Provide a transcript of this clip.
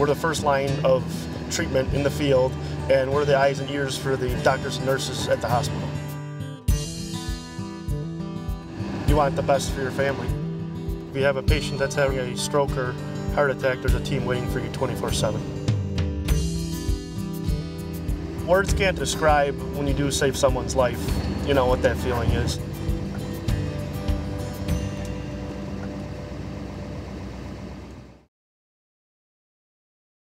We're the first line of treatment in the field, and we're the eyes and ears for the doctors and nurses at the hospital. You want the best for your family. If you have a patient that's having a stroke or heart attack, there's a team waiting for you 24/7. Words can't describe when you do save someone's life, you know, what that feeling is.